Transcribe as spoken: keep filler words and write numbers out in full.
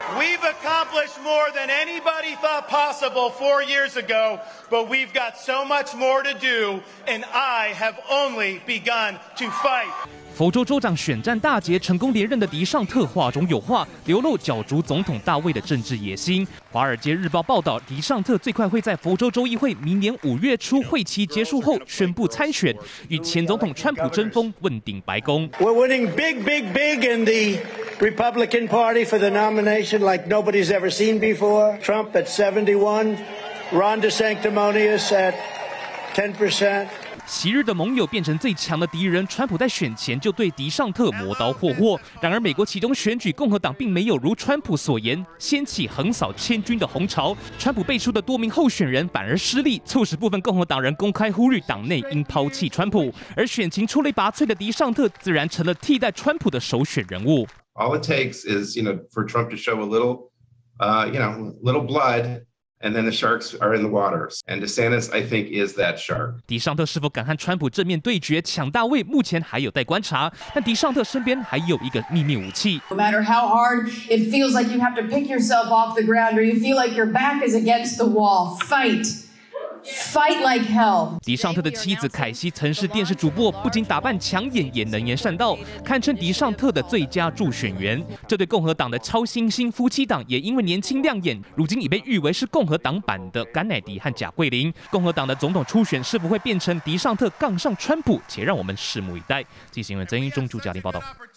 We've accomplished more than anybody thought possible four years ago, but we've got so much more to do, and I have only begun to fight. 佛州州长选战大捷，成功连任的迪尚特话中有话，流露角逐总统大位的政治野心。《华尔街日报》报道，迪尚特最快会在佛州州议会明年五月初会期结束后宣布参选，与前总统川普争锋，问鼎白宫。 We're winning big, big, big in the Republican Party for the nomination like nobody's ever seen before. Trump at seventy-one, Ron DeSanctimonious at ten percent. 昔日的盟友变成最强的敌人，川普在选前就对迪尚特磨刀霍霍。然而，美国其中选举，共和党并没有如川普所言掀起横扫千军的红潮。川普背书的多名候选人反而失利，促使部分共和党人公开呼吁党内应抛弃川普。而选情出类拔萃的迪尚特，自然成了替代川普的首选人物。 All it takes is, you know, for Trump to show a little, uh, you know, little blood. And then the sharks are in the waters. And DeSantis, I think, is that shark. 迪尚特是否敢和川普正面对决抢大位，目前还有待观察。但迪尚特身边还有一个秘密武器。 No matter how hard it feels like you have to pick yourself off the ground, or you feel like your back is against the wall, fight. Fight like hell. 迪尚特的妻子凯西曾是电视主播，不仅打扮抢眼，也能言善道，堪称迪尚特的最佳助选员。这对共和党的超新星夫妻档也因为年轻亮眼，如今已被誉为是共和党版的甘乃迪和贾桂林。共和党的总统初选是否会变成迪尚特杠上川普？且让我们拭目以待。记者新闻曾英中朱嘉玲报道。